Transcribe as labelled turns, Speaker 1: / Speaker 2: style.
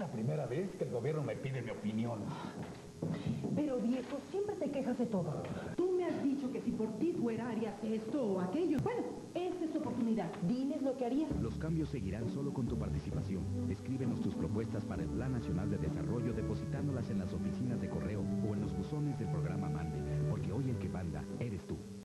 Speaker 1: la primera vez que el gobierno me pide mi opinión.
Speaker 2: Pero viejo, siempre te quejas de todo. Tú me has dicho que si por ti fuera harías esto o aquello. Bueno, esta es tu oportunidad. Diles lo que harías.
Speaker 3: Los cambios seguirán solo con tu participación. Escríbenos tus propuestas para el Plan Nacional de Desarrollo depositándolas en las oficinas de correo o en los buzones del programa Mande, porque hoy el que manda eres tú.